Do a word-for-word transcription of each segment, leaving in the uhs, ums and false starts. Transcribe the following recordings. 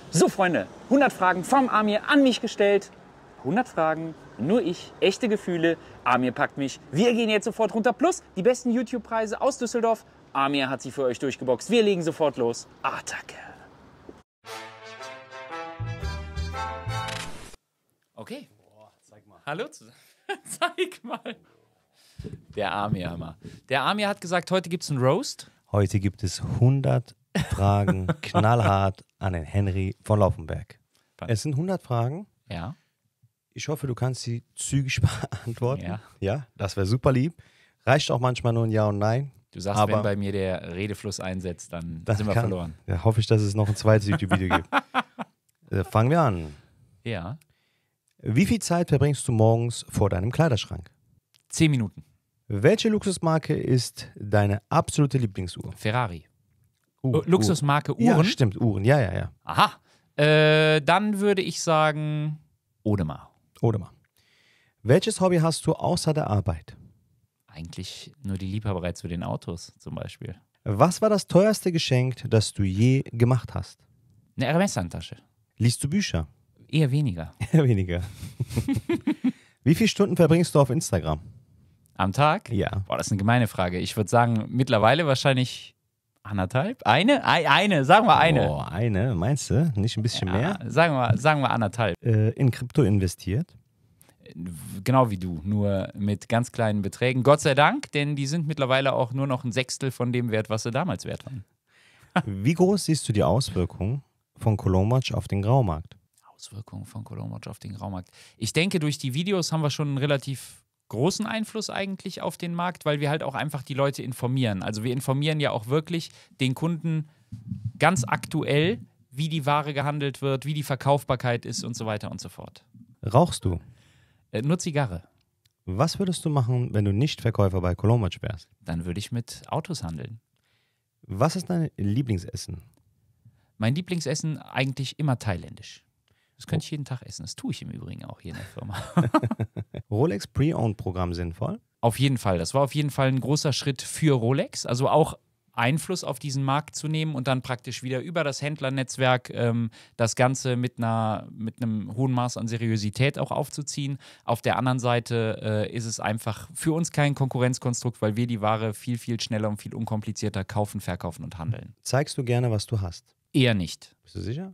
So, Freunde, hundert Fragen vom Amir an mich gestellt. hundert Fragen, nur ich, echte Gefühle. Amir packt mich. Wir gehen jetzt sofort runter. Plus die besten YouTube-Preise aus Düsseldorf. Amir hat sie für euch durchgeboxt. Wir legen sofort los. Attacke. Okay. Boah, zeig mal. Hallo zusammen. Zeig mal. Der Amir, Hammer. Der Amir hat gesagt, heute gibt es einen Roast. Heute gibt es hundert Fragen knallhart an den Henry von Laufenberg. Es sind hundert Fragen. Ja. Ich hoffe, du kannst sie zügig beantworten. Ja. Ja, das wäre super lieb. Reicht auch manchmal nur ein Ja und Nein. Du sagst, aber wenn bei mir der Redefluss einsetzt, dann das sind wir kann, verloren. Ja, hoffe ich, dass es noch ein zweites YouTube-Video gibt. Äh, fangen wir an. Ja. Wie viel Zeit verbringst du morgens vor deinem Kleiderschrank? Zehn Minuten. Welche Luxusmarke ist deine absolute Lieblingsuhr? Ferrari. Uh, Uh, Luxusmarke Uhren? Ja, Uhren? stimmt, Uhren. Ja, ja, ja. Aha. Äh, dann würde ich sagen, Audemars. Oder mal. Welches Hobby hast du außer der Arbeit? Eigentlich nur die Liebhaberei zu den Autos zum Beispiel. Was war das teuerste Geschenk, das du je gemacht hast? Eine Hermes-Handtasche. Liest du Bücher? Eher weniger. Eher weniger. Wie viele Stunden verbringst du auf Instagram? Am Tag? Ja. Boah, das ist eine gemeine Frage. Ich würde sagen, mittlerweile wahrscheinlich anderthalb? Eine? Ei- Eine, sagen wir eine. Oh, eine, meinst du? Nicht ein bisschen Ja, mehr? sagen wir, sagen wir anderthalb. Äh, in Krypto investiert? Genau wie du, nur mit ganz kleinen Beträgen. Gott sei Dank, denn die sind mittlerweile auch nur noch ein Sechstel von dem Wert, was sie damals wert waren. Wie groß siehst du die Auswirkungen von Kolomatsch auf den Graumarkt? Auswirkungen von Kolomatsch auf den Graumarkt. Ich denke, durch die Videos haben wir schon einen relativ großen Einfluss eigentlich auf den Markt, weil wir halt auch einfach die Leute informieren. Also wir informieren ja auch wirklich den Kunden ganz aktuell, wie die Ware gehandelt wird, wie die Verkaufbarkeit ist und so weiter und so fort. Rauchst du? Äh, nur Zigarre. Was würdest du machen, wenn du nicht Verkäufer bei Kolomatsch wärst? Dann würde ich mit Autos handeln. Was ist dein Lieblingsessen? Mein Lieblingsessen eigentlich immer thailändisch. Das könnte ich jeden Tag essen. Das tue ich im Übrigen auch hier in der Firma. Rolex Pre-Owned-Programm sinnvoll? Auf jeden Fall. Das war auf jeden Fall ein großer Schritt für Rolex. Also auch Einfluss auf diesen Markt zu nehmen und dann praktisch wieder über das Händlernetzwerk ähm, das Ganze mit, einer, mit einem hohen Maß an Seriosität auch aufzuziehen. Auf der anderen Seite äh, ist es einfach für uns kein Konkurrenzkonstrukt, weil wir die Ware viel, viel schneller und viel unkomplizierter kaufen, verkaufen und handeln. Zeigst du gerne, was du hast? Eher nicht. Bist du sicher?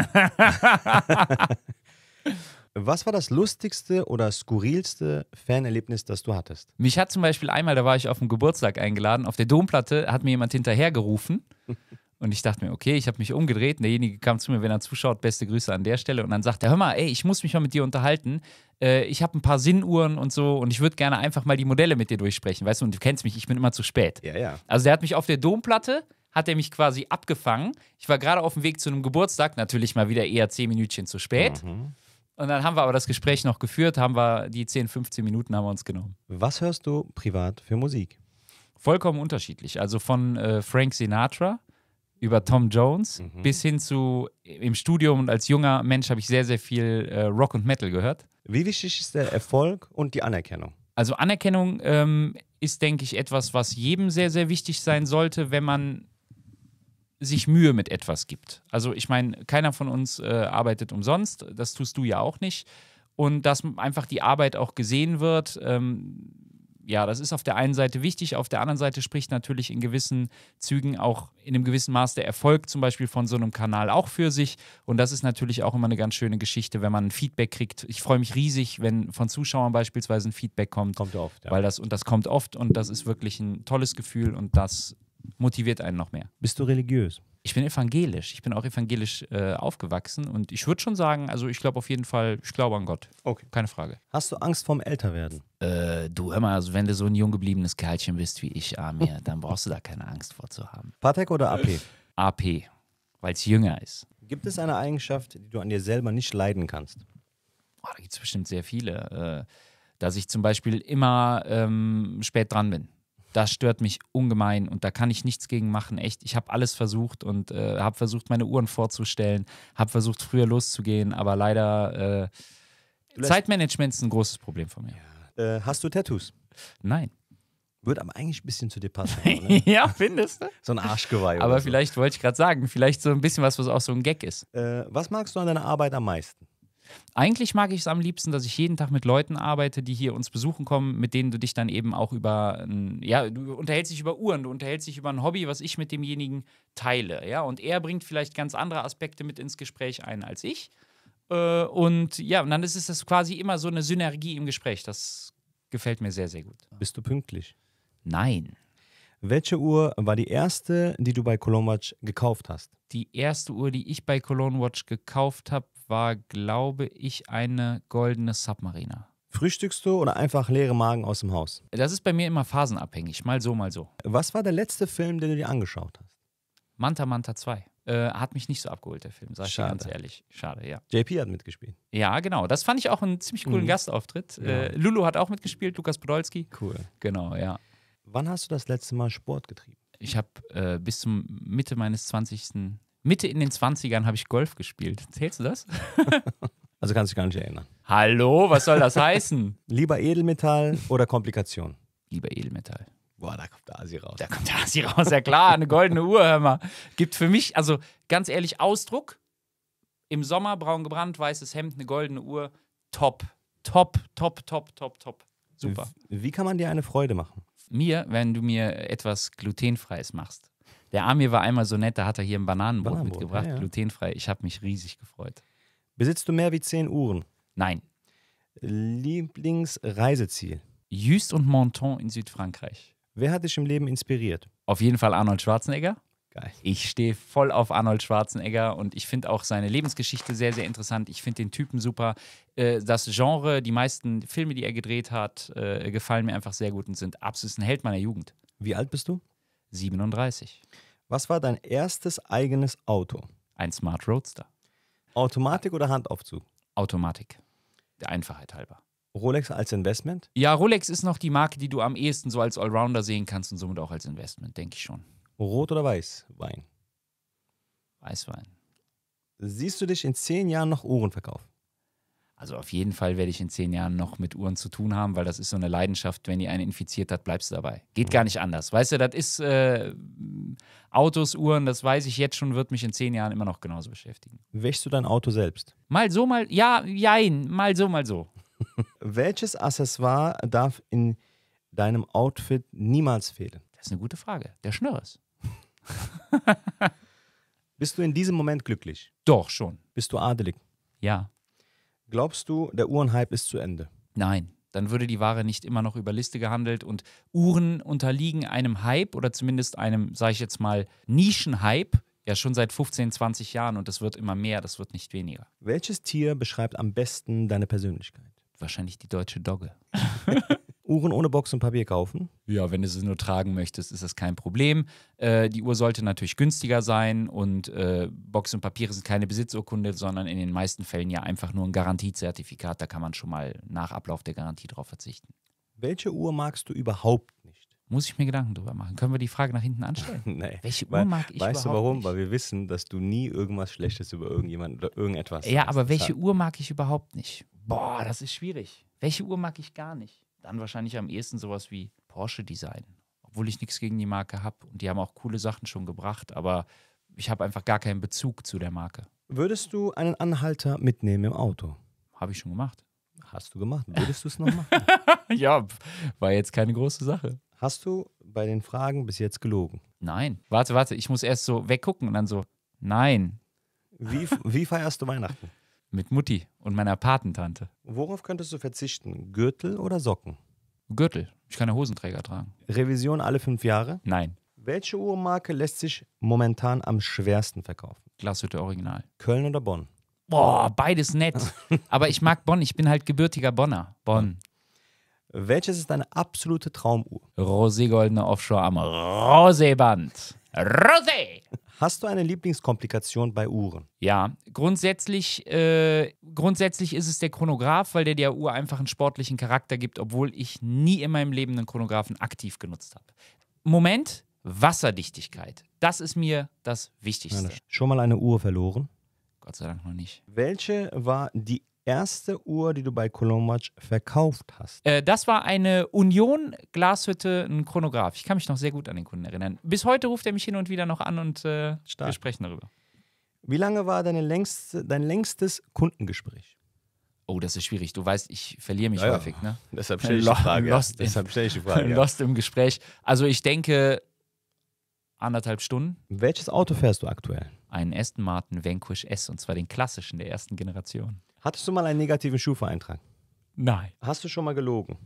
Was war das lustigste oder skurrilste Fanerlebnis, das du hattest? Mich hat zum Beispiel einmal, da war ich auf dem Geburtstag eingeladen, auf der Domplatte hat mir jemand hinterhergerufen und ich dachte mir, okay, ich habe mich umgedreht und derjenige kam zu mir, wenn er zuschaut, beste Grüße an der Stelle und dann sagt er, hör mal, ey, ich muss mich mal mit dir unterhalten, äh, ich habe ein paar Sinnuhren und so und ich würde gerne einfach mal die Modelle mit dir durchsprechen, weißt du, und du kennst mich, ich bin immer zu spät. Ja, ja. Also der hat mich auf der Domplatte, hat er mich quasi abgefangen, ich war gerade auf dem Weg zu einem Geburtstag, natürlich mal wieder eher zehn Minütchen zu spät. Mhm. Und dann haben wir aber das Gespräch noch geführt, haben wir die zehn, fünfzehn Minuten haben wir uns genommen. Was hörst du privat für Musik? Vollkommen unterschiedlich. Also von äh, Frank Sinatra über Tom Jones Mhm. bis hin zu im Studium und als junger Mensch habe ich sehr, sehr viel äh, Rock und Metal gehört. Wie wichtig ist der Erfolg und die Anerkennung? Also Anerkennung ähm, ist, denke ich, etwas, was jedem sehr, sehr wichtig sein sollte, wenn man sich Mühe mit etwas gibt. Also ich meine, keiner von uns äh, arbeitet umsonst, das tust du ja auch nicht. Und dass einfach die Arbeit auch gesehen wird, ähm, ja, das ist auf der einen Seite wichtig, auf der anderen Seite spricht natürlich in gewissen Zügen auch in einem gewissen Maß der Erfolg zum Beispiel von so einem Kanal auch für sich. Und das ist natürlich auch immer eine ganz schöne Geschichte, wenn man ein Feedback kriegt. Ich freue mich riesig, wenn von Zuschauern beispielsweise ein Feedback kommt. Kommt oft, ja. Weil das, und das kommt oft und das ist wirklich ein tolles Gefühl und das motiviert einen noch mehr. Bist du religiös? Ich bin evangelisch. Ich bin auch evangelisch äh, aufgewachsen und ich würde schon sagen, also ich glaube auf jeden Fall, ich glaube an Gott. Okay. Keine Frage. Hast du Angst vorm Älterwerden? Äh, du, hör mal, also wenn du so ein jung gebliebenes Kerlchen bist wie ich, Amir, dann brauchst du da keine Angst vor zu haben. Patek oder A P? A P, weil es jünger ist. Gibt es eine Eigenschaft, die du an dir selber nicht leiden kannst? Oh, da gibt es bestimmt sehr viele. Äh, dass ich zum Beispiel immer ähm, spät dran bin. Das stört mich ungemein und da kann ich nichts gegen machen. Echt, ich habe alles versucht und äh, habe versucht, meine Uhren vorzustellen, habe versucht, früher loszugehen, aber leider äh, Zeitmanagement ist ein großes Problem von mir. Äh, hast du Tattoos? Nein. Wird aber eigentlich ein bisschen zu dir passen. Ne? Ja, findest du? So ein Arschgeweih. Aber oder so. vielleicht wollte ich gerade sagen, vielleicht so ein bisschen was, was auch so ein Gag ist. Äh, was magst du an deiner Arbeit am meisten? Eigentlich mag ich es am liebsten, dass ich jeden Tag mit Leuten arbeite, die hier uns besuchen kommen, mit denen du dich dann eben auch über, ein, ja, du unterhältst dich über Uhren, du unterhältst dich über ein Hobby, was ich mit demjenigen teile, ja, und er bringt vielleicht ganz andere Aspekte mit ins Gespräch ein als ich. Äh, und ja, und dann ist es das quasi immer so eine Synergie im Gespräch. Das gefällt mir sehr, sehr gut. Bist du pünktlich? Nein. Welche Uhr war die erste, die du bei Cologne Watch gekauft hast? Die erste Uhr, die ich bei Cologne Watch gekauft habe, war, glaube ich, eine goldene Submariner. Frühstückst du oder einfach leere Magen aus dem Haus? Das ist bei mir immer phasenabhängig, mal so, mal so. Was war der letzte Film, den du dir angeschaut hast? Manta Manta zwei. Äh, hat mich nicht so abgeholt, der Film, sag ich dir Schade. ganz ehrlich. Schade, ja. J P hat mitgespielt. Ja, genau. Das fand ich auch einen ziemlich coolen Mhm. Gastauftritt. Ja. Äh, Lulu hat auch mitgespielt, Lukas Podolski. Cool. Genau, ja. Wann hast du das letzte Mal Sport getrieben? Ich habe äh, bis zum Mitte meines zwanzigsten Mitte in den zwanzigern habe ich Golf gespielt. Zählst du das? Also kannst du dich gar nicht erinnern. Hallo, was soll das heißen? Lieber Edelmetall oder Komplikation? Lieber Edelmetall. Boah, da kommt der Asi raus. Da kommt der Asi raus, ja klar, eine goldene Uhr, hör mal. Gibt für mich, also ganz ehrlich, Ausdruck, im Sommer braun gebrannt, weißes Hemd, eine goldene Uhr, top, top, top, top, top, top. Super. Wie kann man dir eine Freude machen? Mir, wenn du mir etwas Glutenfreies machst. Der Amir war einmal so nett, da hat er hier ein Bananenbrot, Bananenbrot, mitgebracht, ja, ja. glutenfrei. Ich habe mich riesig gefreut. Besitzt du mehr wie zehn Uhren? Nein. Lieblingsreiseziel? Just und Menton in Südfrankreich. Wer hat dich im Leben inspiriert? Auf jeden Fall Arnold Schwarzenegger. Geil. Ich stehe voll auf Arnold Schwarzenegger und ich finde auch seine Lebensgeschichte sehr, sehr interessant. Ich finde den Typen super. Äh, Das Genre, die meisten Filme, die er gedreht hat, äh, gefallen mir einfach sehr gut und sind absolut ein Held meiner Jugend. Wie alt bist du? siebenunddreißig. Was war dein erstes eigenes Auto? Ein Smart Roadster. Automatik oder Handaufzug? Automatik. Der Einfachheit halber. Rolex als Investment? Ja, Rolex ist noch die Marke, die du am ehesten so als Allrounder sehen kannst und somit auch als Investment, denke ich schon. Rot oder Weiß? Wein. Weißwein. Siehst du dich in zehn Jahren noch Uhren verkaufen? Also auf jeden Fall werde ich in zehn Jahren noch mit Uhren zu tun haben, weil das ist so eine Leidenschaft, wenn die einen infiziert hat, bleibst du dabei. Geht gar nicht anders. Weißt du, das ist äh, Autos, Uhren, das weiß ich jetzt schon, wird mich in zehn Jahren immer noch genauso beschäftigen. Wäschst du dein Auto selbst? Mal so, mal, ja, jein, mal so, mal so. Welches Accessoire darf in deinem Outfit niemals fehlen? Das ist eine gute Frage. Der Schnürres. Bist du in diesem Moment glücklich? Doch, schon. Bist du adelig? Ja. Glaubst du, der Uhrenhype ist zu Ende? Nein. Dann würde die Ware nicht immer noch über Liste gehandelt und Uhren unterliegen einem Hype oder zumindest einem, sage ich jetzt mal, Nischenhype, ja schon seit fünfzehn, zwanzig Jahren und das wird immer mehr, das wird nicht weniger. Welches Tier beschreibt am besten deine Persönlichkeit? Wahrscheinlich die deutsche Dogge. Uhren ohne Box und Papier kaufen? Ja, wenn du sie nur tragen möchtest, ist das kein Problem. Äh, die Uhr sollte natürlich günstiger sein und äh, Box und Papiere sind keine Besitzurkunde, sondern in den meisten Fällen ja einfach nur ein Garantiezertifikat. Da kann man schon mal nach Ablauf der Garantie drauf verzichten. Welche Uhr magst du überhaupt nicht? Muss ich mir Gedanken drüber machen. Können wir die Frage nach hinten anstellen? Nee. Welche Uhr Weil, mag ich weißt du überhaupt warum? nicht? Weil wir wissen, dass du nie irgendwas Schlechtes über irgendjemanden oder irgendetwas Ja, sagst. aber welche Deshalb- Uhr mag ich überhaupt nicht? Boah, das ist schwierig. Welche Uhr mag ich gar nicht? Dann wahrscheinlich am ehesten sowas wie Porsche Design. Obwohl ich nichts gegen die Marke habe. Und die haben auch coole Sachen schon gebracht, aber ich habe einfach gar keinen Bezug zu der Marke. Würdest du einen Anhalter mitnehmen im Auto? Habe ich schon gemacht. Hast du gemacht. Würdest du es noch machen? Ja, war jetzt keine große Sache. Hast du bei den Fragen bis jetzt gelogen? Nein. Warte, warte, ich muss erst so weggucken und dann so, nein. Wie, wie feierst du Weihnachten? Mit Mutti und meiner Patentante. Worauf könntest du verzichten? Gürtel oder Socken? Gürtel. Ich kann ja Hosenträger tragen. Revision alle fünf Jahre? Nein. Welche Uhrmarke lässt sich momentan am schwersten verkaufen? Glashütte Original. Köln oder Bonn? Boah, beides nett. Aber ich mag Bonn. Ich bin halt gebürtiger Bonner. Bonn. Welches ist deine absolute Traumuhr? Roségoldene Offshore am Roséeband. Rosé! Hast du eine Lieblingskomplikation bei Uhren? Ja, grundsätzlich, äh, grundsätzlich ist es der Chronograph, weil der der Uhr einfach einen sportlichen Charakter gibt, obwohl ich nie in meinem Leben einen Chronographen aktiv genutzt habe. Moment, Wasserdichtigkeit. Das ist mir das Wichtigste. Schon mal eine Uhr verloren? Gott sei Dank noch nicht. Welche war die erste Uhr, die du bei Colomarch verkauft hast? Äh, das war eine Union Glashütte, ein Chronograph. Ich kann mich noch sehr gut an den Kunden erinnern. Bis heute ruft er mich hin und wieder noch an und äh, wir sprechen darüber. Wie lange war deine längste, dein längstes Kundengespräch? Oh, das ist schwierig. Du weißt, ich verliere mich ja, häufig, ne? Deshalb stelle ich die Frage. Lost, ja. Deshalb stelle ich die Frage. Lost im Gespräch. Also ich denke anderthalb Stunden. Welches Auto fährst du aktuell? Einen Aston Martin Vanquish S, und zwar den klassischen der ersten Generation. Hattest du mal einen negativen Schufa-Eintrag? Nein. Hast du schon mal gelogen?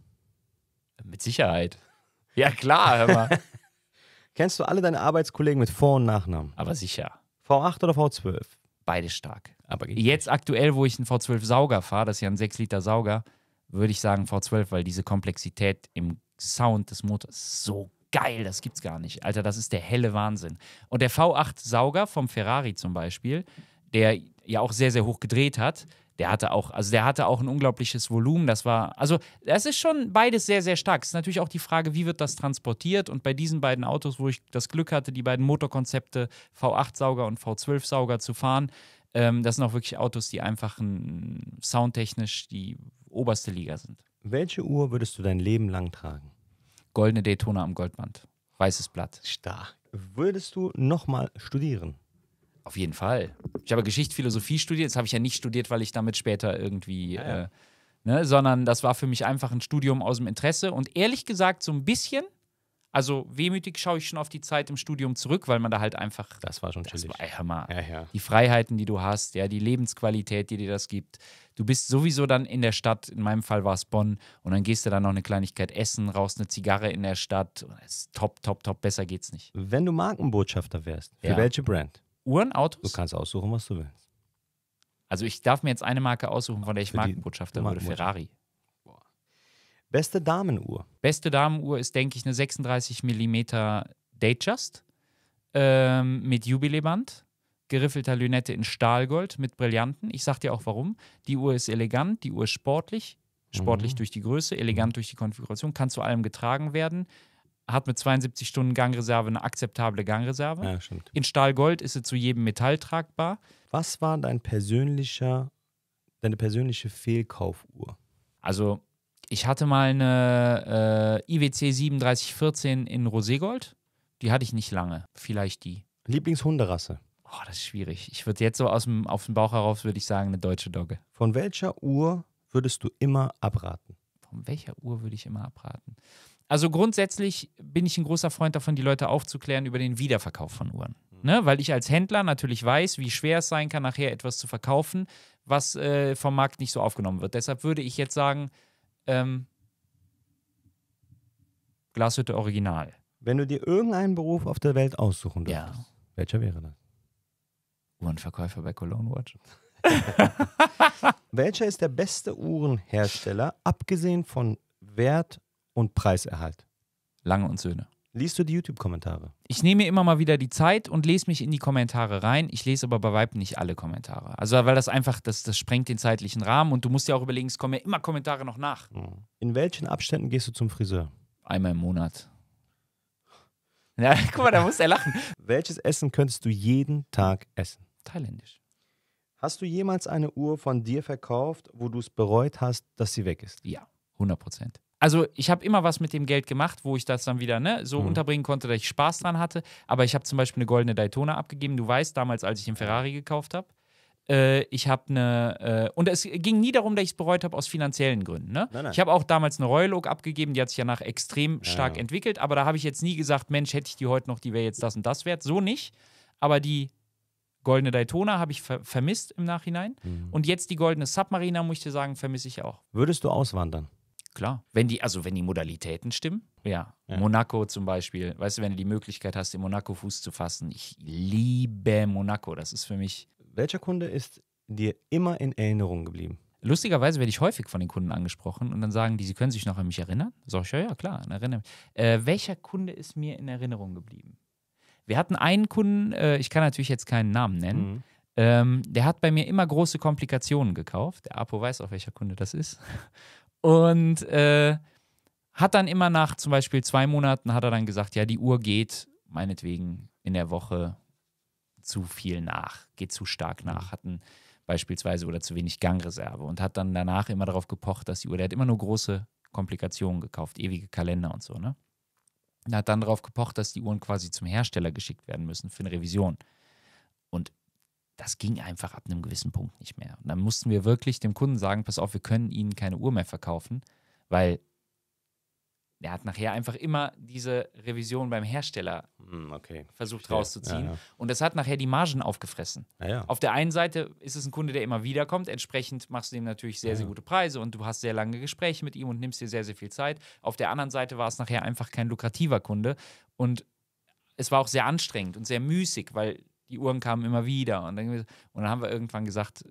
Mit Sicherheit. Ja klar, hör mal. Kennst du alle deine Arbeitskollegen mit Vor- und Nachnamen? Aber sicher. V acht oder V zwölf? Beide stark. Aber jetzt aktuell, wo ich einen V zwölf Sauger fahre, das ist ja ein sechs Liter Sauger, würde ich sagen V zwölf, weil diese Komplexität im Sound des Motors ist so geil, das gibt's gar nicht. Alter, das ist der helle Wahnsinn. Und der V acht Sauger vom Ferrari zum Beispiel, der ja auch sehr, sehr hoch gedreht hat, der hatte auch, also der hatte auch ein unglaubliches Volumen. Das war, also das ist schon beides sehr, sehr stark. Es ist natürlich auch die Frage, wie wird das transportiert? Und bei diesen beiden Autos, wo ich das Glück hatte, die beiden Motorkonzepte V acht Sauger und V zwölf Sauger zu fahren, ähm, das sind auch wirklich Autos, die einfach ein, soundtechnisch die oberste Liga sind. Welche Uhr würdest du dein Leben lang tragen? Goldene Daytona am Goldband. Weißes Blatt. Stark. Würdest du nochmal studieren? Auf jeden Fall. Ich habe Geschichte, Philosophie studiert. Das habe ich ja nicht studiert, weil ich damit später irgendwie, ja, ja. Äh, ne, sondern das war für mich einfach ein Studium aus dem Interesse. Und ehrlich gesagt, so ein bisschen, also wehmütig schaue ich schon auf die Zeit im Studium zurück, weil man da halt einfach. Das war schon chillig. Das war, ey, hör mal, ja, ja. Die Freiheiten, die du hast, ja, die Lebensqualität, die dir das gibt. Du bist sowieso dann in der Stadt, in meinem Fall war es Bonn, und dann gehst du dann noch eine Kleinigkeit essen, rauchst eine Zigarre in der Stadt. Das ist top, top, top, besser geht's nicht. Wenn du Markenbotschafter wärst, für ja. welche Brand? Uhren, Autos? Du kannst aussuchen, was du willst. Also ich darf mir jetzt eine Marke aussuchen, von der ich Markenbotschafter würde. Ferrari. Boah. Beste Damenuhr? Beste Damenuhr ist, denke ich, eine sechsunddreißig Millimeter Datejust ähm, mit Jubiläband, geriffelter Lünette in Stahlgold mit Brillanten. Ich sag dir auch warum. Die Uhr ist elegant, die Uhr ist sportlich. Sportlich mhm. durch die Größe, elegant durch die Konfiguration, kann zu allem getragen werden. Hat mit zweiundsiebzig Stunden Gangreserve eine akzeptable Gangreserve. Ja, stimmt. In Stahlgold ist sie zu jedem Metall tragbar. Was war dein persönlicher, deine persönliche Fehlkaufuhr? Also, ich hatte mal eine äh, I W C siebenunddreißig vierzehn in Roségold. Die hatte ich nicht lange. Vielleicht die. Lieblingshunderasse? Oh, das ist schwierig. Ich würde jetzt so aus dem, auf den Bauch heraus, würde ich sagen, eine deutsche Dogge. Von welcher Uhr würdest du immer abraten? Von welcher Uhr würde ich immer abraten? Also grundsätzlich bin ich ein großer Freund davon, die Leute aufzuklären über den Wiederverkauf von Uhren. Mhm. Ne? Weil ich als Händler natürlich weiß, wie schwer es sein kann, nachher etwas zu verkaufen, was äh, vom Markt nicht so aufgenommen wird. Deshalb würde ich jetzt sagen, ähm, Glashütte Original. Wenn du dir irgendeinen Beruf auf der Welt aussuchen dürftest, ja. welcher wäre das? Uhrenverkäufer bei Cologne Watch. Welcher ist der beste Uhrenhersteller, abgesehen von Wert und Preiserhalt? Lange und Söhne. Liest du die YouTube-Kommentare? Ich nehme immer mal wieder die Zeit und lese mich in die Kommentare rein. Ich lese aber bei Weitem nicht alle Kommentare. Also, weil das einfach, das, das sprengt den zeitlichen Rahmen und du musst ja auch überlegen, es kommen ja immer Kommentare noch nach. In welchen Abständen gehst du zum Friseur? Einmal im Monat. Ja, guck mal, da muss er lachen. Welches Essen könntest du jeden Tag essen? Thailändisch. Hast du jemals eine Uhr von dir verkauft, wo du es bereut hast, dass sie weg ist? Ja, hundert Prozent. Also ich habe immer was mit dem Geld gemacht, wo ich das dann wieder ne, so mhm. unterbringen konnte, dass ich Spaß dran hatte. Aber ich habe zum Beispiel eine goldene Daytona abgegeben. Du weißt, damals, als ich den Ferrari gekauft habe. Äh, ich habe eine, äh, und es ging nie darum, dass ich es bereut habe aus finanziellen Gründen. Ne? Nein, nein. Ich habe auch damals eine Royal Oak abgegeben, die hat sich ja nach extrem stark ja. entwickelt. Aber da habe ich jetzt nie gesagt, Mensch, hätte ich die heute noch, die wäre jetzt das und das wert. So nicht. Aber die goldene Daytona habe ich ver vermisst im Nachhinein. Mhm. Und jetzt die goldene Submariner, muss ich dir sagen, vermisse ich auch. Würdest du auswandern? Klar. Wenn die, also wenn die Modalitäten stimmen, ja. ja. Monaco zum Beispiel. Weißt du, wenn du die Möglichkeit hast, in Monaco Fuß zu fassen. Ich liebe Monaco. Das ist für mich. Welcher Kunde ist dir immer in Erinnerung geblieben? Lustigerweise werde ich häufig von den Kunden angesprochen und dann sagen die, sie können sich noch an mich erinnern. Sag ich, ja, ja, klar, erinnere mich. Äh, welcher Kunde ist mir in Erinnerung geblieben? Wir hatten einen Kunden, äh, ich kann natürlich jetzt keinen Namen nennen, mhm. ähm, der hat bei mir immer große Komplikationen gekauft. Der Apo weiß auch, welcher Kunde das ist. Und äh, hat dann immer nach zum Beispiel zwei Monaten hat er dann gesagt, ja, die Uhr geht meinetwegen in der Woche zu viel nach, geht zu stark nach. Hat ein beispielsweise oder zu wenig Gangreserve und hat dann danach immer darauf gepocht, dass die Uhr, der hat immer nur große Komplikationen gekauft, ewige Kalender und so, ne? Und hat dann darauf gepocht, dass die Uhren quasi zum Hersteller geschickt werden müssen für eine Revision. Und das ging einfach ab einem gewissen Punkt nicht mehr. Und dann mussten wir wirklich dem Kunden sagen, pass auf, wir können Ihnen keine Uhr mehr verkaufen, weil er hat nachher einfach immer diese Revision beim Hersteller okay. versucht Verstehe. rauszuziehen. Ja, ja. Und das hat nachher die Margen aufgefressen. Ja, ja. Auf der einen Seite ist es ein Kunde, der immer wieder kommt. Entsprechend machst du ihm natürlich sehr, Ja, sehr ja. gute Preise und du hast sehr lange Gespräche mit ihm und nimmst dir sehr, sehr viel Zeit. Auf der anderen Seite war es nachher einfach kein lukrativer Kunde. Und es war auch sehr anstrengend und sehr müßig, weil die Uhren kamen immer wieder. Und dann, und dann haben wir irgendwann gesagt,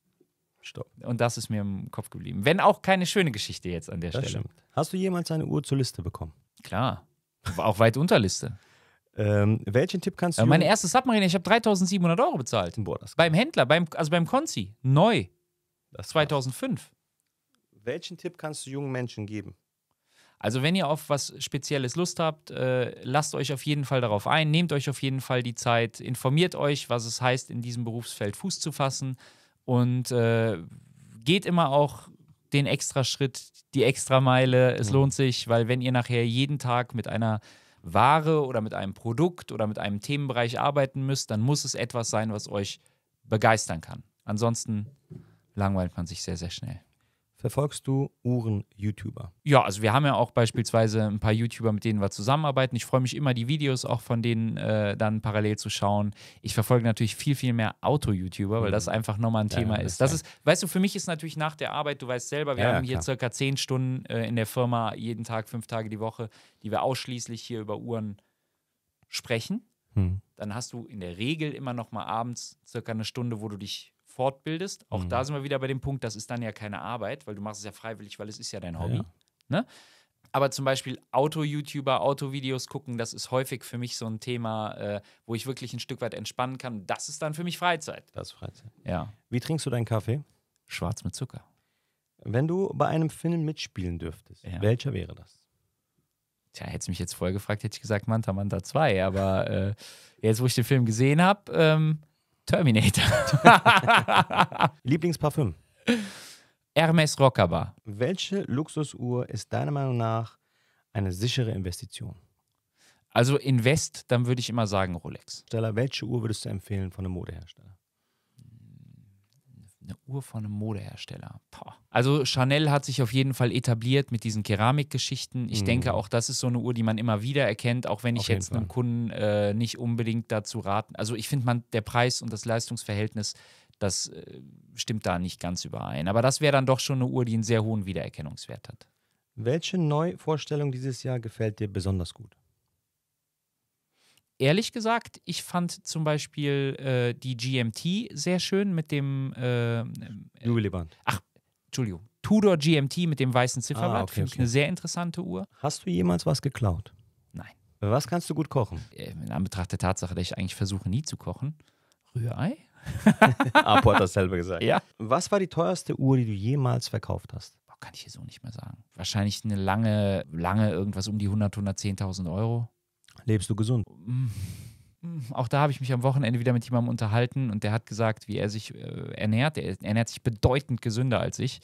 Stopp. und das ist mir im Kopf geblieben. Wenn auch keine schöne Geschichte jetzt an der Das Stelle. stimmt. Hast du jemals eine Uhr zur Liste bekommen? Klar. War auch weit unter Liste. Ähm, welchen Tipp kannst du... Äh, Meine erste Submarine, ich habe dreitausendsiebenhundert Euro bezahlt. Boah, das Beim Händler, beim, also beim Konzi. Neu. das zweitausendfünf. Welchen Tipp kannst du jungen Menschen geben? Also wenn ihr auf was Spezielles Lust habt, äh, lasst euch auf jeden Fall darauf ein, nehmt euch auf jeden Fall die Zeit, informiert euch, was es heißt, in diesem Berufsfeld Fuß zu fassen und äh, geht immer auch den Extraschritt, die Extrameile. Es Mhm. lohnt sich, weil wenn ihr nachher jeden Tag mit einer Ware oder mit einem Produkt oder mit einem Themenbereich arbeiten müsst, dann muss es etwas sein, was euch begeistern kann. Ansonsten langweilt man sich sehr, sehr schnell. Verfolgst du Uhren-YouTuber? Ja, also wir haben ja auch beispielsweise ein paar YouTuber, mit denen wir zusammenarbeiten. Ich freue mich immer, die Videos auch von denen äh, dann parallel zu schauen. Ich verfolge natürlich viel, viel mehr Auto-YouTuber, weil das einfach nochmal ein Ja, Thema das ist. Das ist ist, weißt du, für mich ist natürlich nach der Arbeit, du weißt selber, wir Ja, ja, haben hier klar. circa zehn Stunden äh, in der Firma, jeden Tag, fünf Tage die Woche, die wir ausschließlich hier über Uhren sprechen. Hm. Dann hast du in der Regel immer noch mal abends circa eine Stunde, wo du dich fortbildest. Auch Mhm. da sind wir wieder bei dem Punkt, das ist dann ja keine Arbeit, weil du machst es ja freiwillig, weil es ist ja dein Hobby. Ja. Ne? Aber zum Beispiel Auto-YouTuber, Autovideos gucken, das ist häufig für mich so ein Thema, äh, wo ich wirklich ein Stück weit entspannen kann. Das ist dann für mich Freizeit. Das ist Freizeit. Ja. Wie trinkst du deinen Kaffee? Schwarz mit Zucker. Wenn du bei einem Film mitspielen dürftest, Ja. welcher wäre das? Tja, hättest du mich jetzt vorher gefragt, hätte ich gesagt Manta Manta zwei. Aber äh, jetzt, wo ich den Film gesehen habe, ähm, Terminator. Lieblingsparfüm? Hermes Rockabar. Welche Luxusuhr ist deiner Meinung nach eine sichere Investition? Also Invest, dann würde ich immer sagen Rolex. Stella, welche Uhr würdest du empfehlen von einem Modehersteller? Eine Uhr von einem Modehersteller. Boah. Also Chanel hat sich auf jeden Fall etabliert mit diesen Keramikgeschichten. Ich Mhm. denke auch, das ist so eine Uhr, die man immer wieder erkennt, auch wenn ich Auf jeden jetzt einem Fall. Kunden äh, nicht unbedingt dazu raten. Also ich finde, man der Preis und das Leistungsverhältnis, das äh, stimmt da nicht ganz überein. Aber das wäre dann doch schon eine Uhr, die einen sehr hohen Wiedererkennungswert hat. Welche Neuvorstellung dieses Jahr gefällt dir besonders gut? Ehrlich gesagt, ich fand zum Beispiel äh, die G M T sehr schön mit dem äh, Juwelierband. Entschuldigung, Tudor G M T mit dem weißen Zifferblatt. Ah, okay, Finde ich okay. eine sehr interessante Uhr. Hast du jemals was geklaut? Nein. Was kannst du gut kochen? Äh, In Anbetracht der Tatsache, dass ich eigentlich versuche, nie zu kochen. Rührei? Apo hat dasselbe gesagt. Ja. Was war die teuerste Uhr, die du jemals verkauft hast? Boah, kann ich hier so nicht mehr sagen. Wahrscheinlich eine lange, lange irgendwas um die hundert, hundertzehntausend Euro. Lebst du gesund? Mm. Mm, Auch da habe ich mich am Wochenende wieder mit jemandem unterhalten und der hat gesagt, wie er sich äh, ernährt. Er ernährt sich bedeutend gesünder als ich.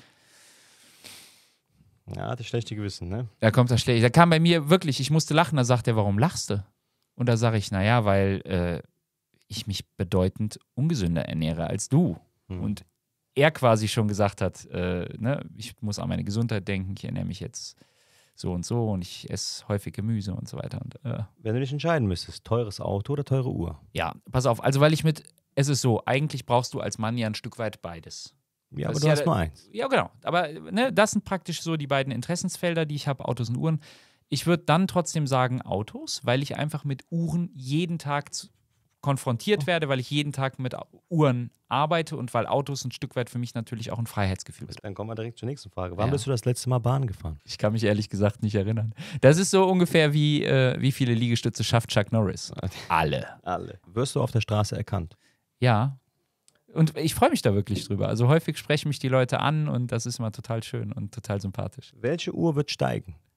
Ja, hatte schlechte Gewissen, ne? Da kommt das schlecht. Da kam bei mir wirklich, ich musste lachen, da sagt er, warum lachst du? Und da sage ich, naja, weil äh, ich mich bedeutend ungesünder ernähre als du. Hm. Und er quasi schon gesagt hat, äh, ne, ich muss an meine Gesundheit denken, ich ernähre mich jetzt so und so und ich esse häufig Gemüse und so weiter. Und, äh, Wenn du dich entscheiden müsstest, teures Auto oder teure Uhr? ja, pass auf, also weil ich mit, es ist so, eigentlich brauchst du als Mann ja ein Stück weit beides. Ja, Das aber ist du ja hast der- nur eins. Ja, genau. Aber ne, das sind praktisch so die beiden Interessensfelder, die ich habe, Autos und Uhren. Ich würde dann trotzdem sagen Autos, weil ich einfach mit Uhren jeden Tag zu, konfrontiert werde, weil ich jeden Tag mit Uhren arbeite und weil Autos ein Stück weit für mich natürlich auch ein Freiheitsgefühl ist. Dann kommen wir direkt zur nächsten Frage. Wann Ja. bist du das letzte Mal Bahn gefahren? Ich kann mich ehrlich gesagt nicht erinnern. Das ist so ungefähr wie, äh, wie viele Liegestütze schafft Chuck Norris? Alle. Alle. Wirst du auf der Straße erkannt? Ja. Und ich freue mich da wirklich drüber. Also häufig sprechen mich die Leute an und das ist immer total schön und total sympathisch. Welche Uhr wird steigen?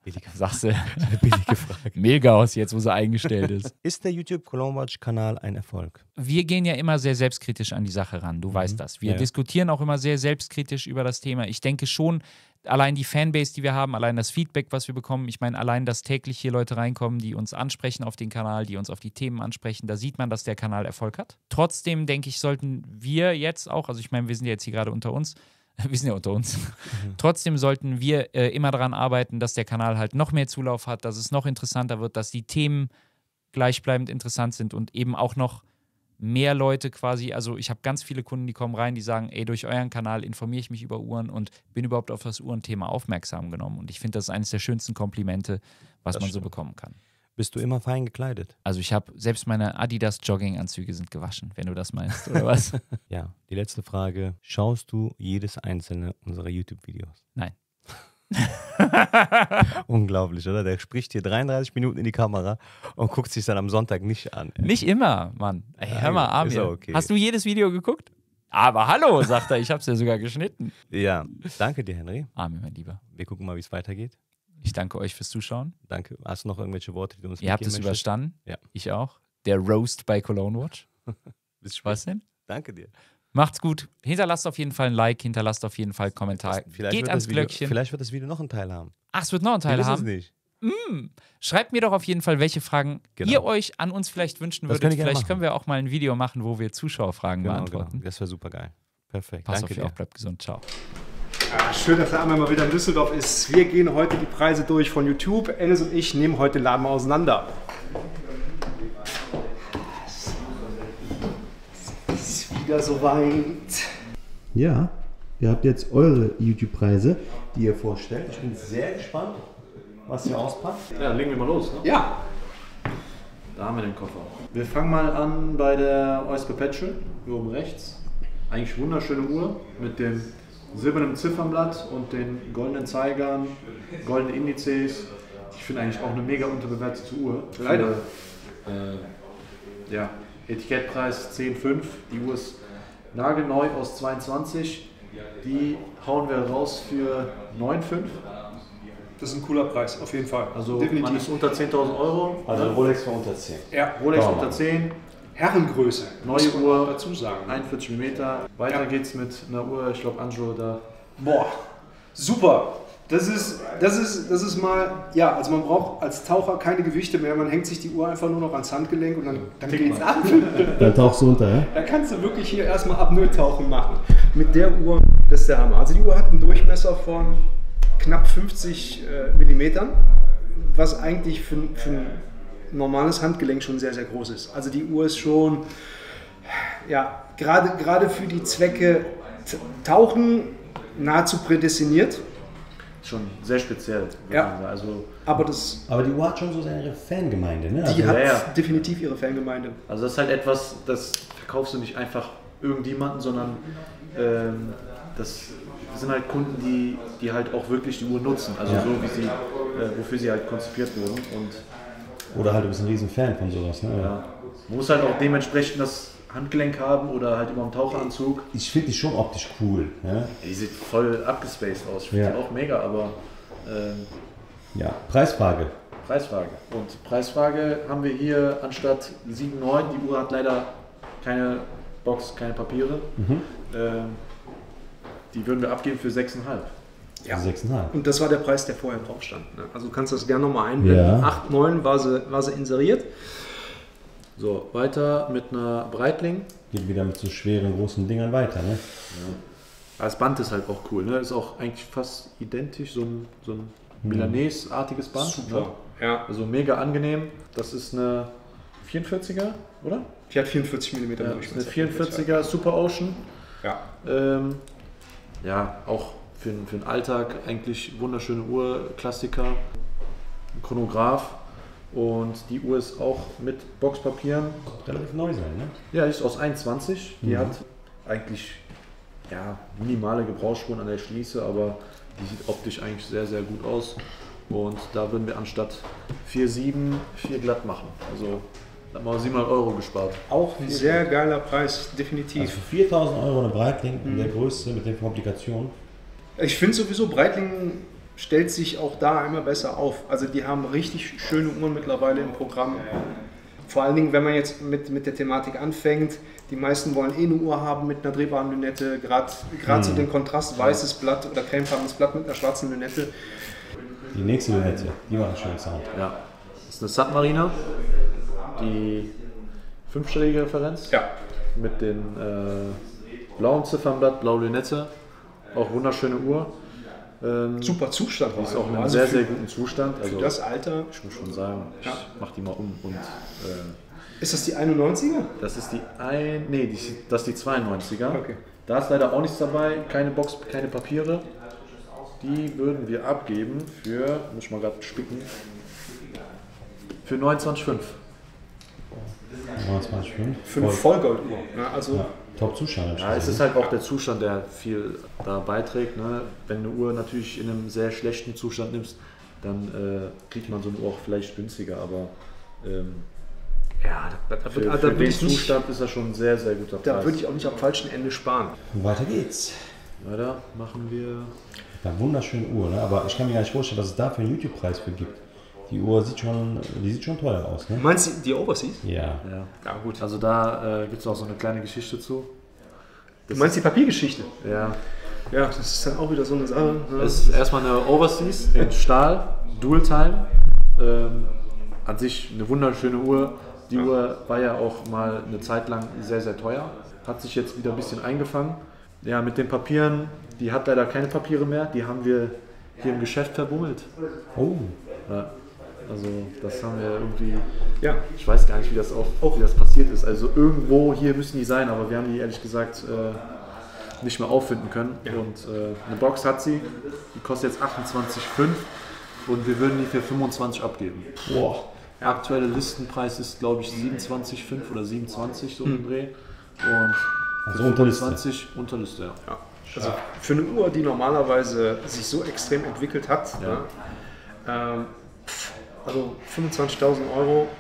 Sagst du, eine billige Frage. Mehlgaus, jetzt wo sie eingestellt ist. Ist der YouTube Cologne Watch Kanal ein Erfolg? Wir gehen ja immer sehr selbstkritisch an die Sache ran, du mhm. weißt das. Wir ja. diskutieren auch immer sehr selbstkritisch über das Thema. Ich denke schon, allein die Fanbase, die wir haben, allein das Feedback, was wir bekommen, ich meine, allein, dass täglich hier Leute reinkommen, die uns ansprechen auf den Kanal, die uns auf die Themen ansprechen, da sieht man, dass der Kanal Erfolg hat. Trotzdem, denke ich, sollten wir jetzt auch, also ich meine, wir sind ja jetzt hier gerade unter uns, wir sind ja unter uns. Mhm. Trotzdem sollten wir äh, immer daran arbeiten, dass der Kanal halt noch mehr Zulauf hat, dass es noch interessanter wird, dass die Themen gleichbleibend interessant sind und eben auch noch mehr Leute quasi, also ich habe ganz viele Kunden, die kommen rein, die sagen, ey, durch euren Kanal informiere ich mich über Uhren und bin überhaupt auf das Uhrenthema aufmerksam genommen. Und ich finde, das ist eines der schönsten Komplimente, was das man stimmt. so bekommen kann. Bist du immer fein gekleidet? Also ich habe, selbst meine Adidas Jogginganzüge sind gewaschen, wenn du das meinst, oder was? Ja, die letzte Frage. Schaust du jedes einzelne unserer YouTube-Videos? Nein. Unglaublich, oder? Der spricht hier dreiunddreißig Minuten in die Kamera und guckt sich dann am Sonntag nicht an. Nicht immer, Mann. Ey, hör mal, Amir. Okay. Hast du jedes Video geguckt? Aber hallo, sagt er, ich habe es ja sogar geschnitten. Ja, danke dir, Henry. Amir, mein Lieber. Wir gucken mal, wie es weitergeht. Ich danke euch fürs Zuschauen. Danke. Hast du noch irgendwelche Worte, die du uns Ihr habt es überstanden. Ja. Ich auch. Der Roast bei Cologne Watch. Bis Spaß denn? Danke dir. Macht's gut. Hinterlasst auf jeden Fall ein Like, hinterlasst auf jeden Fall einen Kommentar. Vielleicht Geht ans Video, Glöckchen. Vielleicht wird das Video noch einen Teil haben. Ach, es wird noch einen Teil haben? Es nicht. Mm. Schreibt mir doch auf jeden Fall, welche Fragen genau. ihr euch an uns vielleicht wünschen würdet. Vielleicht können wir auch mal ein Video machen, wo wir Zuschauerfragen genau, beantworten. Genau. Das wäre super geil. Perfekt. Pass Danke auf dich dir. auf, bleibt gesund. Ciao. Ja, schön, dass der Amir mal wieder in Düsseldorf ist. Wir gehen heute die Preise durch von YouTube. Enes und ich nehmen heute den Laden mal auseinander. Es ist wieder soweit. Ja, ihr habt jetzt eure YouTube-Preise, die ihr vorstellt. Ich bin sehr gespannt, was ihr auspackt. Ja, legen wir mal los. Ne? Ja. Da haben wir den Koffer. Wir fangen mal an bei der Oyster Perpetual, hier oben rechts. Eigentlich wunderschöne Uhr mit dem silbernen Ziffernblatt und den goldenen Zeigern, goldenen Indizes. Ich finde eigentlich auch eine mega unterbewertete Uhr. Leider. Für, äh, ja, Etikettpreis zehn Komma fünf. Die Uhr ist nagelneu aus zweiundzwanzig. Die hauen wir raus für neun Komma fünf. Das ist ein cooler Preis, auf jeden Fall. Also definitiv. Man ist unter zehntausend Euro. Also ne? Rolex war unter zehn. Ja, Rolex unter zehn. Herrengröße, neue Uhr, dazu sagen. einundvierzig Millimeter. Weiter ja. geht's mit einer Uhr, ich glaube Angelo da. Boah, super. Das ist, das ist, das ist mal, ja, also man braucht als Taucher keine Gewichte mehr, man hängt sich die Uhr einfach nur noch ans Handgelenk und dann, dann geht's ab. Dann tauchst du unter, ja? Da kannst du wirklich hier erstmal ab Null tauchen machen. Mit der Uhr, das ist der Hammer. Also die Uhr hat einen Durchmesser von knapp fünfzig äh, Millimetern, was eigentlich für, für ein normales Handgelenk schon sehr, sehr groß ist. Also die Uhr ist schon, ja, gerade, gerade für die Zwecke Tauchen nahezu prädestiniert. Schon sehr speziell. Ja, also, aber, das, aber die Uhr hat schon so seine Fangemeinde, ne? Die also, hat ja, ja. definitiv ihre Fangemeinde. Also das ist halt etwas, das verkaufst du nicht einfach irgendjemanden, sondern ähm, das sind halt Kunden, die, die halt auch wirklich die Uhr nutzen. Also ja. so, wie sie, äh, wofür sie halt konzipiert wurden. Und oder halt, du bist ein riesen Fan von sowas. Ne? Ja. Man muss halt auch dementsprechend das Handgelenk haben oder halt immer einen Taucheranzug. Ich finde die schon optisch cool. Ja? Die sieht voll abgespaced aus. Ich finde ja. die auch mega, aber... Ähm, ja, Preisfrage. Preisfrage. Und Preisfrage haben wir hier anstatt sieben Komma neun. Die Uhr hat leider keine Box, keine Papiere. Mhm. Ähm, die würden wir abgeben für sechs Komma fünf. Ja. sechs Komma fünf. Und das war der Preis, der vorher drauf stand. Ne? Also du kannst das gerne nochmal einblenden. Ja. acht Komma neun war sie, war sie inseriert. So, weiter mit einer Breitling. Geht wieder mit so schweren, großen Dingern weiter, ne? Ja. Das Band ist halt auch cool, ne? Ist auch eigentlich fast identisch, so ein, so ein Milanese-artiges Band. Super. Ne? Ja. Also mega angenehm. Das ist eine vierundvierziger, oder? Die hat vierundvierzig Millimeter ja, Durchmesser. Eine vierundvierziger Super Ocean. Ja. Ähm, ja, auch für, für den Alltag eigentlich wunderschöne Uhr, Klassiker, ein Chronograph. Und die Uhr ist auch mit Boxpapieren. Relativ neu sein, ne? Ja, die ist aus einundzwanzig. Die mhm. hat eigentlich ja, minimale Gebrauchsspuren an der Schließe, aber die sieht optisch eigentlich sehr, sehr gut aus. Und da würden wir anstatt vier Komma sieben vier glatt machen. Also da haben wir siebenhundert Euro gespart. Auch ein sehr geiler Preis, definitiv. Also für viertausend Euro eine Breitling in mhm. der Größe mit den Komplikationen. Ich finde sowieso Breitling stellt sich auch da immer besser auf. Also die haben richtig schöne Uhren mittlerweile im Programm. Vor allen Dingen, wenn man jetzt mit, mit der Thematik anfängt, die meisten wollen eh eine Uhr haben mit einer drehbaren Lünette, gerade hm. so den Kontrast weißes Blatt oder cremefarbenes Blatt mit einer schwarzen Lünette. Die nächste Lünette, die war ein schöner Sound. Ja, das ist eine Submariner, die fünfstellige Referenz. Ja. Mit dem äh, blauen Ziffernblatt, blaue Lünette, auch wunderschöne Uhr. Ähm, Super Zustand. Die ist auch in einem also sehr, für, sehr guten Zustand. Also, für das Alter. Ich muss schon sagen, ich ja. mach die mal um. Und, äh, ist das die einundneunziger? Das ist die ein, nee, die, das ist die zweiundneunziger. Okay. Da ist leider auch nichts dabei, keine Box, keine Papiere. Die würden wir abgeben für, muss ich mal gerade spicken, für neunundzwanzig Komma fünf. neunundzwanzig Komma fünf. Für eine Vollgolduhr. Ja, also ja, Top-Zustand. Ja, es ist halt auch der Zustand, der viel da beiträgt. Ne? Wenn eine Uhr natürlich in einem sehr schlechten Zustand nimmst, dann äh, kriegt man so eine Uhr auch vielleicht günstiger, aber ähm, ja, da, da, für, da, für da den ich nicht, Zustand ist das schon ein sehr, sehr guter Preis. Da würde ich auch nicht am falschen Ende sparen. Und weiter geht's. Weiter machen wir... Eine wunderschöne Uhr, ne? Aber ich kann mir gar nicht vorstellen, was es da für einen YouTube-Preis für gibt. Die Uhr sieht schon, die sieht schon teuer aus, ne? Meinst du die Overseas? Ja. Ja, Ja, gut. also da äh, gibt es auch so eine kleine Geschichte zu. Du meinst die Papiergeschichte? Ja. Ja, das ist dann auch wieder so eine Sache. Ne? Es ist erstmal eine Overseas in Stahl, Dual-Time. Ähm, an sich eine wunderschöne Uhr. Die ja. Uhr war ja auch mal eine Zeit lang sehr, sehr teuer. Hat sich jetzt wieder ein bisschen eingefangen. Ja, mit den Papieren, die hat leider keine Papiere mehr. Die haben wir hier im Geschäft verbummelt. Oh. Ja, also das haben wir irgendwie, ja. Ich weiß gar nicht, wie das, auch, wie das passiert ist. Also irgendwo hier müssen die sein, aber wir haben die ehrlich gesagt äh, nicht mehr auffinden können. Ja. Und äh, eine Box hat sie, die kostet jetzt achtundzwanzig Komma fünf und wir würden die für fünfundzwanzig abgeben. Boah. Der aktuelle Listenpreis ist, glaube ich, siebenundzwanzig Komma fünf oder siebenundzwanzig so im Dreh. Und also unter Liste. fünfundzwanzig unter Liste, ja. ja. Also für eine Uhr, die normalerweise sich so extrem entwickelt hat, ja. ne, ähm, also fünfundzwanzigtausend Euro,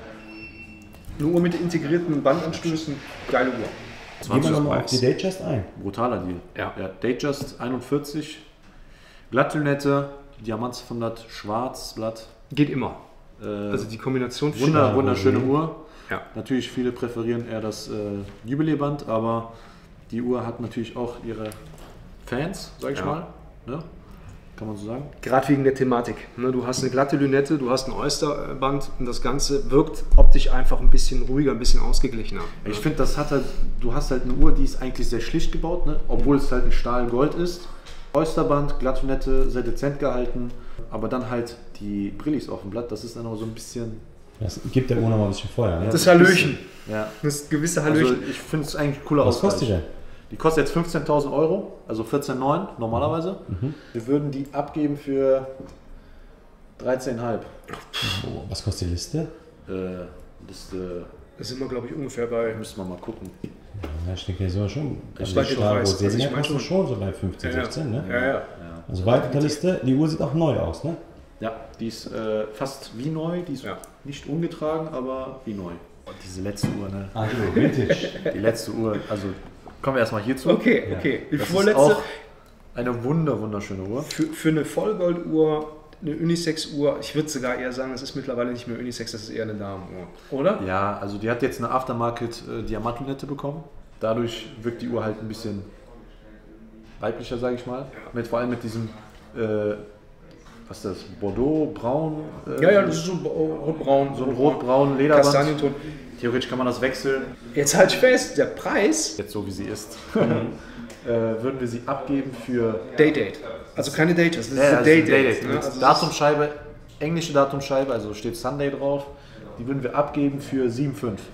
eine Uhr mit integrierten Bandanschlüssen, geile Uhr. Gehen wir nochmal auf die Datejust ein. Brutaler Deal. Ja. Ja, Datejust einundvierzig, Glattlünette, Diamantzifferblatt, Schwarzblatt. Geht immer. Äh, also die Kombination Wunder, wunderschöne Uhr. Ja. Natürlich, viele präferieren eher das äh, Jubiläeband, aber die Uhr hat natürlich auch ihre Fans, sag ich ja. mal. Ne? Kann man so sagen. Gerade wegen der Thematik. Ne? Du hast eine glatte Lünette, du hast ein Oysterband und das Ganze wirkt optisch einfach ein bisschen ruhiger, ein bisschen ausgeglichener. Ich finde, das hat halt, du hast halt eine Uhr, die ist eigentlich sehr schlicht gebaut, ne? Obwohl es halt ein Stahl-Gold ist. Oysterband, glatte Lünette, sehr dezent gehalten, aber dann halt die Brillis auf dem Blatt, das ist dann auch so ein bisschen... Das gibt der Uhr noch mal ein bisschen Feuer, ne? Das Hallöchen. Ja. Das gewisse Hallöchen. Also ich finde es eigentlich cooler Was Ausgleich. kostet die denn? Die kostet jetzt fünfzehntausend Euro, also vierzehn Komma neun normalerweise. Mhm. Wir würden die abgeben für dreizehn Komma fünf. Oh, was kostet die Liste? Äh, Liste, Da sind wir, glaube ich, ungefähr bei. müssen wir mal gucken. Ja, ich denke, so schon. Ich Also weiß, die du weißt, Stahlrot, also ich die mein kosten schon. schon so bei fünfzehn, Ja, ja. sechzehn, ne? Ja, ja. Also weit unter Liste. Die Uhr sieht auch neu aus, ne? Ja, die ist äh, fast wie neu, die ist Ja. nicht ungetragen, aber wie neu. Und diese letzte Uhr, ne? Ah, Vintage. Die letzte Uhr, also kommen wir erstmal hierzu. Okay, okay. Die Das vorletzte. ist auch eine wunder, wunderschöne Uhr. Für, für eine Vollgolduhr, eine Unisex-Uhr, ich würde sogar eher sagen, das ist mittlerweile nicht mehr Unisex, das ist eher eine Damenuhr. Oder? Ja, also die hat jetzt eine Aftermarket äh, Diamantlünette bekommen. Dadurch wirkt die Uhr halt ein bisschen weiblicher, sage ich mal. Mit, vor allem mit diesem, äh, was ist das, Bordeaux, Braun? Äh, Ja, ja, das ist so rotbraun. so ein rot-braun Lederband. Kastanienton. Theoretisch kann man das wechseln. Jetzt halt fest, der Preis, Jetzt so wie sie ist. äh, würden wir sie abgeben für Day-Date. Also keine Date, das ist Ja, eine also Day-Date. Day-Date. Ne? Mit Also das Datumscheibe, englische Datumscheibe, also steht Sunday drauf. Die würden wir abgeben für sieben Komma fünf.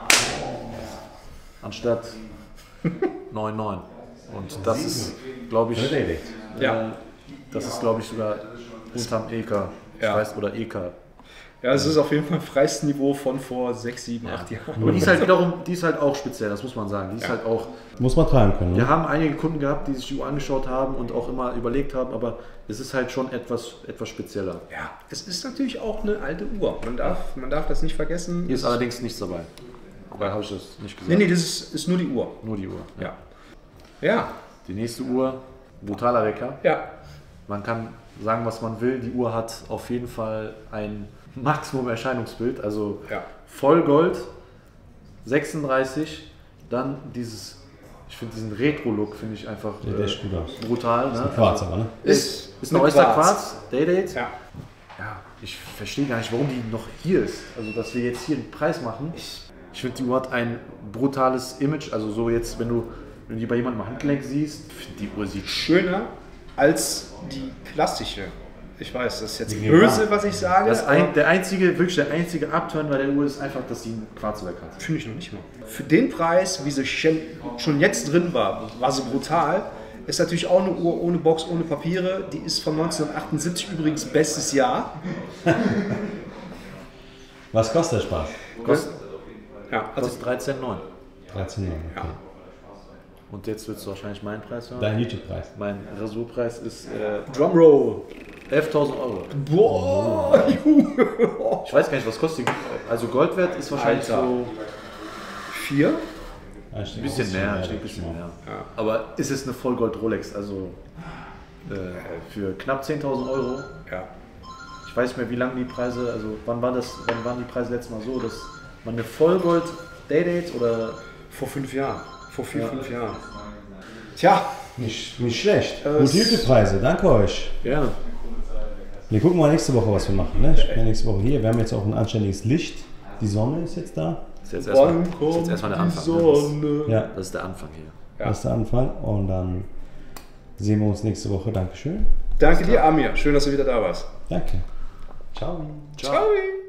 Anstatt neun Komma neun. Und das ist, glaube ich, äh, Ja. das ist, glaube ich, sogar unterm E K. Ich Ja. weiß, oder E K. Ja, es ist auf jeden Fall ein freies Niveau von vor sechs, sieben, acht Jahren. Aber die ist halt wiederum, die ist halt auch speziell, das muss man sagen. Die ist Ja. halt auch. Muss man tragen können, Wir ne? haben einige Kunden gehabt, die sich die Uhr angeschaut haben und auch immer überlegt haben, aber es ist halt schon etwas, etwas spezieller. Ja, es ist natürlich auch eine alte Uhr. Man darf, man darf das nicht vergessen. Hier ist allerdings nichts dabei. Weil habe ich das nicht gesagt. Nee, nee, das ist, ist nur die Uhr. Nur die Uhr. Ja. Ja, Die nächste Uhr, brutaler Wecker. ja. man kann sagen, was man will, die Uhr hat auf jeden Fall ein Maximum-Erscheinungsbild, also Ja. Vollgold, sechsunddreißig, dann dieses, ich finde diesen Retro-Look, finde ich einfach Sieht äh, echt gut aus. brutal. Ne? Quarz aber, ne? Ist, ist ein mit Oyster Quarz. Quarz, Day-Date. Ja. Ja, ich verstehe gar nicht, warum die noch hier ist. Also, dass wir jetzt hier den Preis machen. Ich, ich finde, die Uhr hat ein brutales Image. Also, so jetzt, wenn du, wenn du die bei jemandem am Handgelenk siehst, ich finde, die Uhr sieht Schöner als die klassische. Ich weiß, das ist jetzt Die böse, Gebar. was ich sage. das aber ein, der einzige, wirklich der einzige Upturn bei der Uhr ist einfach, dass sie ein Quarzwerk hat. finde ich noch nicht mal. Für den Preis, wie sie schon schon jetzt drin war, war sie brutal. Ist natürlich auch eine Uhr ohne Box, ohne Papiere. Die ist von neunzehnhundertachtundsiebzig übrigens bestes Jahr. Was kostet der Spaß? Kostet, Ja, also kostet dreizehn Komma neun. dreizehn Euro. Okay. Und jetzt willst du wahrscheinlich meinen Preis hören. Dein YouTube-Preis. Mein Rasurpreis ist äh, Drumroll. elftausend Euro. Boah, Junge. Ich weiß gar nicht, was kostet die. Also Goldwert ist wahrscheinlich Alter. so Vier? Ein ein bisschen mehr, ein bisschen mehr. Ja. Aber ist es eine Vollgold Rolex, also äh, für knapp zehntausend Euro. Ja. Ich weiß nicht mehr, wie lange die Preise, also wann war das, wann waren die Preise letztes Mal so, dass man eine Vollgold Day-Date oder Vor fünf Jahren. Vor vier, Ja. fünf Jahren. Tja, Nicht, nicht schlecht. Äh, Gute YouTube-Preise, danke euch. gerne. Wir gucken mal nächste Woche, was wir machen. Ne? Ich bin ja nächste Woche hier. Wir haben jetzt auch ein anständiges Licht. Die Sonne ist jetzt da. Das ist jetzt erstmal, wann das ist kommt jetzt erstmal der die Anfang. Ne? Sonne? Ja, Das, das ist der Anfang hier. Ja. das ist der Anfang. Und dann sehen wir uns nächste Woche. Dankeschön. Danke dir, Amir. Schön, dass du wieder da warst. Danke. Ciao. Ciao.